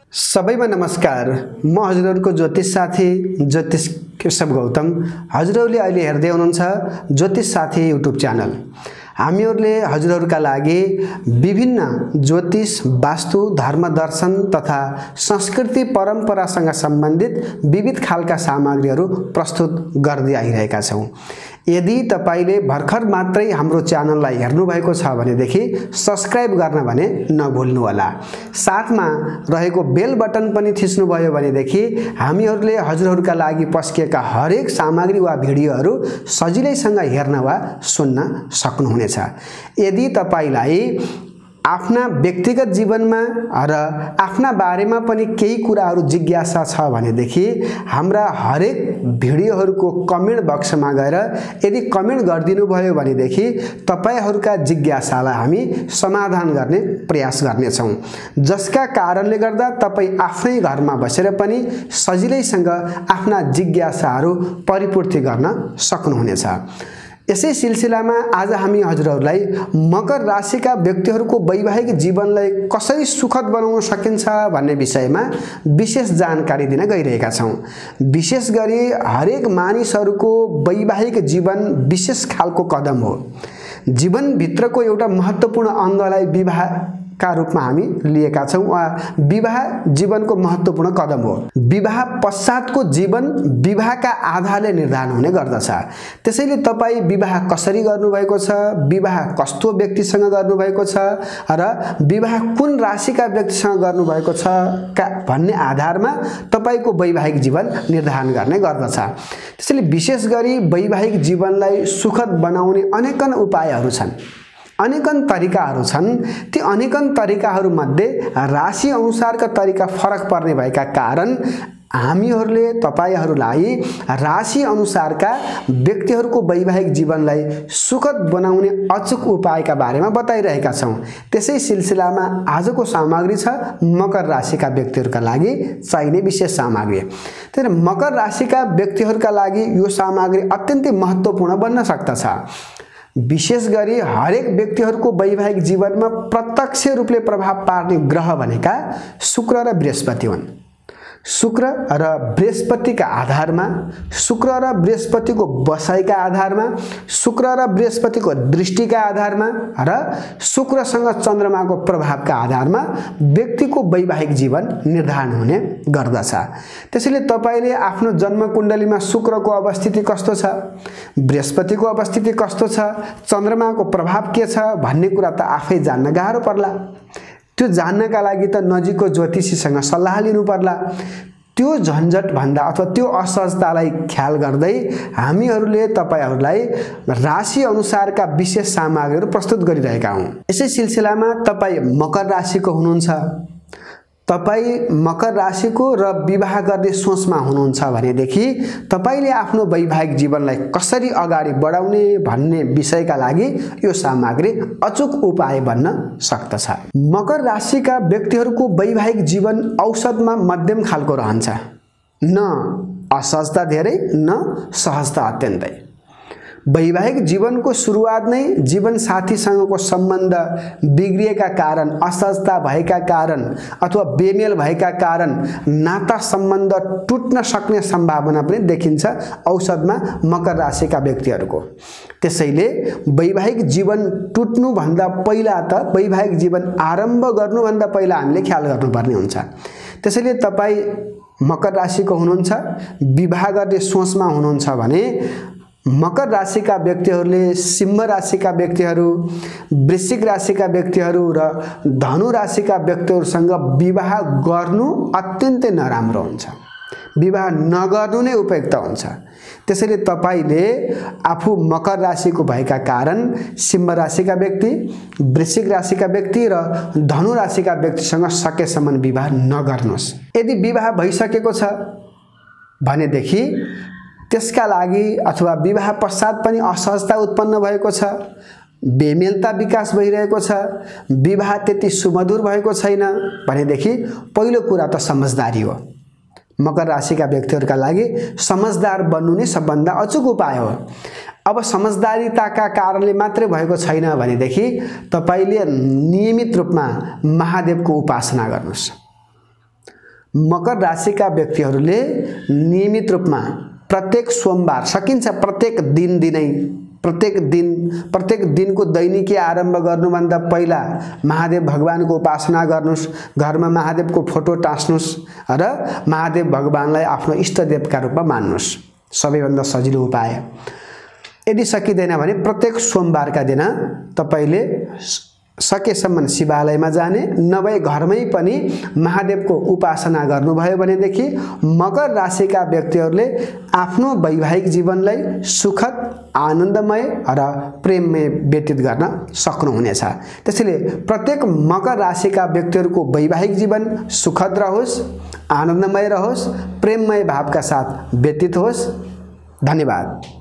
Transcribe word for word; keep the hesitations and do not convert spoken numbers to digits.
सबैमा नमस्कार। म हजुरहरुको ज्योतिष साथी ज्योतिष केशव गौतम। हजुरहरुले अहिले हेर्दै हुनुहुन्छ ज्योतिष साथी युट्युब च्यानल। हामीहरुले हजुरहरुका लागि विभिन्न ज्योतिष, वास्तु, धर्म दर्शन तथा संस्कृति परम्परासँग सम्बन्धित विविध खालका सामग्रीहरू प्रस्तुत गर्दै आइरहेका छौं। यदि तपाईले भर्खर मात्रै हाम्रो च्यानललाई हेर्नु भएको छ भनेदेखि सब्स्क्राइब गर्न भने नभुल्नु होला। साथमा रहेको बेल बटन पनि थिच्नु भयो भनेदेखि हामीहरुले हजुरहरुका लागि पस्किएका हरेक सामग्री वा भिडियोहरू सजिलैसँग हेर्न वा सुन्न सक्नुहुनेछ। यदि तपाईलाई आफ्ना व्यक्तिगत जीवनमा र आफ्ना बारेमा पनि केही कुराहरू जिज्ञासा छ भनेदेखि हाम्रा हरेक भिडियोहरूको कमेन्ट बक्समा गएर यदि कमेन्ट गरिदिनु भयो भनेदेखि तपाईहरुका जिज्ञासालाई हामी समाधान गर्ने प्रयास गर्नेछौं, जसका कारणले गर्दा तपाई आफ्नै घरमा बसेर पनि सजिलैसँग आफ्ना जिज्ञासाहरू परिपूर्ति गर्न सक्नुहुनेछ। यसै सिलसिलामा आज हामी हजुरहरुलाई मकर राशिका व्यक्तिहरूको वैवाहिक जीवनलाई कसरी सुखद बनाउन सकिन्छ भन्ने विषयमा विशेष जानकारी दिन गइरहेका छौं। विशेष गरी हरेक मानिसहरूको वैवाहिक जीवन विशेष खालको कदम हो। जीवन भित्रको एउटा महत्त्वपूर्ण अङ्गलाई विवाह का रूपमा हामी लिएका छौं वा विवाह जीवनको महत्त्वपूर्ण कदम हो। विवाह पश्चातको जीवन विवाहका आधारले निर्धारण हुने गर्दछ। त्यसैले तपाई विवाह कसरी गर्नुभएको छ, विवाह कस्तो व्यक्तिसँग गर्नुभएको छ र विवाह कुन राशिका व्यक्तिसँग गर्नुभएको छ का भन्ने आधारमा तपाईको वैवाहिक जीवन निर्धारण गर्ने गर्दछ। त्यसैले विशेष गरी वैवाहिक जीवनलाई सुखद बनाउने अनेकन उपायहरू छन्, अनेकन तरिकाहरू छन्। ती अनेकन तरिकाहरू मध्ये राशि अनुसारका तरिका फरक पर्ने भएका कारण हामीहरूले तपाईहरुलाई राशि अनुसारका व्यक्तिहरूको वैवाहिक जीवनलाई सुखद बनाउने अचूक उपायका बारेमा बताइरहेका छौं। त्यसै सिलसिलामा आजको सामग्री छ मकर राशिका व्यक्तिहरूका लागि चाहिने विशेष सामग्री। तर मकर राशिका व्यक्तिहरूका लागि यो सामग्री अत्यन्तै महत्त्वपूर्ण बन्न सक्दछ। विशेष गरी हरेक व्यक्तिहरूको वैवाहिक जीवनमा प्रत्यक्ष रूपले प्रभाव पार्ने ग्रह भनेका शुक्र र बृहस्पति हुन्। शुक्र र बृहस्पतिका आधारमा, शुक्र र बृहस्पतिको बसाइका आधारमा, शुक्र र बृहस्पतिको दृष्टिका आधारमा र शुक्रसँग चन्द्रमाको प्रभावका आधारमा व्यक्तिको वैवाहिक जीवन निर्धारण हुने गर्दछ। त्यसैले तपाईले आफ्नो जन्म कुण्डलीमा शुक्रको अवस्थिति कस्तो छ, बृहस्पतिको अवस्थिति कस्तो छ, चन्द्रमाको प्रभाव के छ भन्ने कुरा त आफै जान्न गाह्रो पर्ला। त्यो जान्नका लागि त नजिकको ज्योतिषीसँग सल्लाह लिनु पर्ला। त्यो झन्झट भन्दा अथवा त्यो असहजतालाई ख्याल गर्दै हामीहरूले तपाईहरुलाई राशि अनुसारका विशेष सामग्रीहरू प्रस्तुत गरिरहेका हौं। यसै सिलसिलामा तपाई मकर राशिको हुनुहुन्छ, तपाई मकर राशिको र विवाह गर्ने सोचमा हुनुहुन्छ भनेदेखि तपाईले आफ्नो वैवाहिक जीवनलाई कसरी अगाडि बढाउने भन्ने विषयका लागि यो सामग्री अचूक उपाय बन्न सक्दछ। मकर राशिका व्यक्तिहरूको वैवाहिक जीवन औसतमा मध्यम खालको रहन्छ। न असहजता धेरै, न सहजता अत्यन्तै। वैवाहिक जीवनको सुरुवात नै जीवन साथीसँगको सम्बन्ध बिग्रिएका कारण, असहजता भएका कारण अथवा बेमेल भएका कारण नाता सम्बन्ध टुट्न सक्ने सम्भावना पनि देखिन्छ औसतमा मकर राशिका व्यक्तिहरूको। त्यसैले वैवाहिक जीवन टुट्नु भन्दा पहिला त वैवाहिक जीवन आरम्भ गर्नुभन्दा पहिला हामीले ख्याल गर्नुपर्ने हुन्छ। त्यसैले तपाई मकर राशिको हुनुहुन्छ, विवाह गर्ने सोचमा हुनुहुन्छ भने मकर राशिका व्यक्तिहरूले सिंह राशिका व्यक्तिहरू, वृश्चिक राशिका व्यक्तिहरू र धनु राशिका व्यक्तिहरूसँग विवाह गर्नु अत्यन्तै नराम्रो हुन्छ। विवाह नगर्नु नै उपयुक्त हुन्छ। त्यसैले तपाईले आफू मकर राशिको भएका कारण सिंह राशिका व्यक्ति, वृश्चिक राशिका व्यक्ति र धनु राशिका व्यक्तिसँग सकेसम्म विवाह नगर्नुहोस्। यदि विवाह भइसकेको छ भनेदेखि त्यसका लागि अथवा विवाह पश्चात पनि असहजता उत्पन्न भएको छ, बेमेलता विकास भइरहेको छ, विवाह त्यति सुमधुर भएको छैन भनेदेखि पहिलो कुरा त समझदारी हो। मकर राशिका व्यक्तिहरूका लागि समझदार बन्नु नै सबभन्दा अचूक उपाय हो। अब समझदारीताका कारणले मात्रै भएको छैन भनेदेखि तपाईले नियमित रूपमा महादेवको उपासना गर्नुहोस्। मकर राशिका व्यक्तिहरूले नियमित रूपमा प्रत्येक सोमबार सकिन्छ प्रत्येक दिन दिनै प्रत्येक दिन प्रत्येक दिनको दैनिकी आरम्भ गर्नुभन्दा पहिला महादेव भगवानको उपासना गर्नुस्, घरमा महादेवको फोटो टाँस्नुस् र महादेव भगवानलाई आफ्नो इष्टदेवका रूपमा मान्नुस्। सबैभन्दा सजिलो उपाय। यदि सकिँदैन भने प्रत्येक सोमबारका दिन तपाईले सकेसम्म शिवालयमा जाने, नभए घरमै पनि महादेवको उपासना गर्नुभयो भनेदेखि मकर राशिका व्यक्तिहरूले आफ्नो वैवाहिक जीवनलाई सुखद, आनन्दमय र प्रेममय व्यतीत गर्न सक्नुहुनेछ। त्यसैले प्रत्येक मकर राशिका व्यक्तिहरूको वैवाहिक जीवन सुखद रहोस्, आनन्दमय रहोस्, प्रेममय भावका साथ व्यतीत होस्। धन्यवाद।